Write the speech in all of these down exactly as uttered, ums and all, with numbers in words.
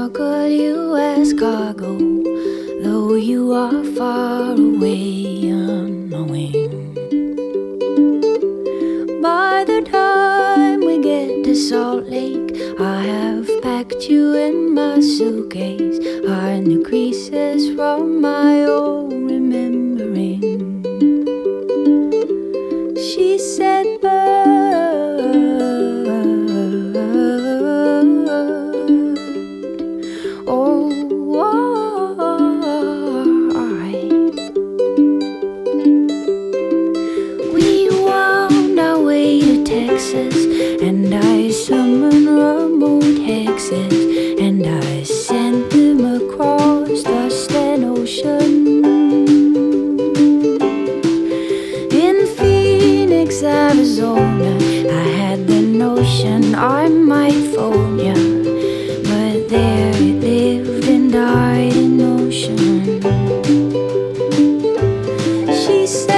smuggle U S cargo, though you are far away on my wing. By the time we get to Salt Lake, I have packed you in my suitcase, hiding the creases from my old remembering. She said, and I summoned remote hexes, and I sent them across the Stan Ocean. In Phoenix, Arizona, I had the notion I might phone ya, but there it lived and died in the ocean. She said,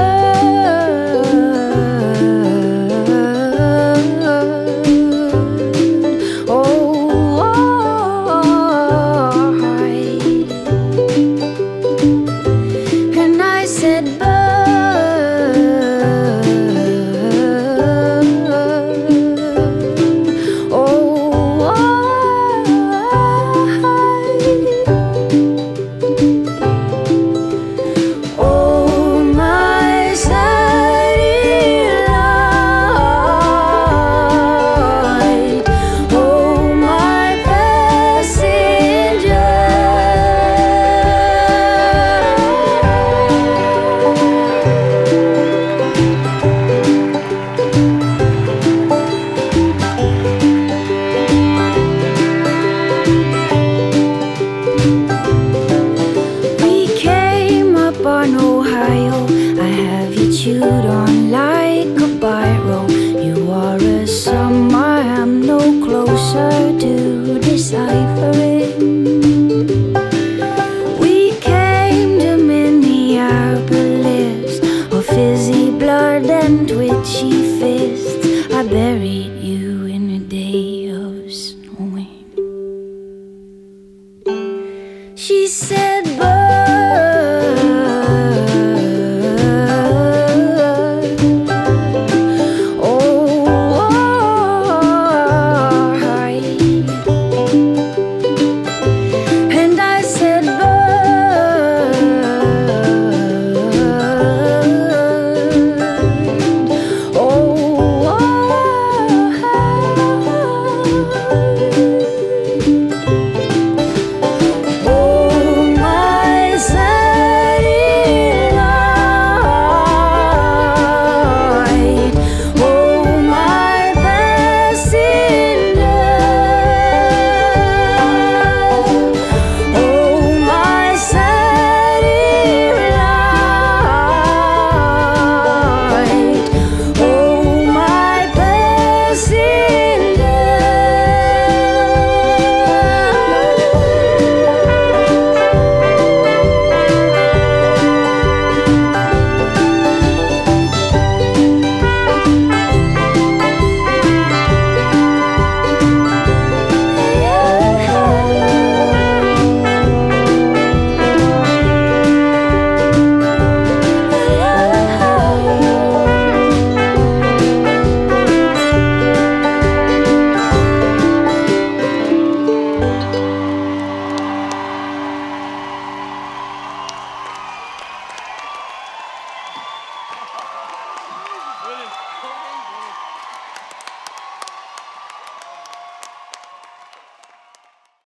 chewed on like a biro. You are a sum, I am no closer to deciphering. We came to Minneapolis, or fizzy blood and twitchy fists. I buried you in a day of snowing. She said,